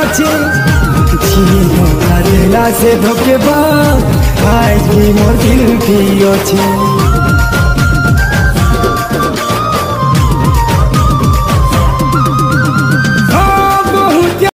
अच्छे जी धोखा देला से धोखेबाज आज भी मोर दिल की अच्छे।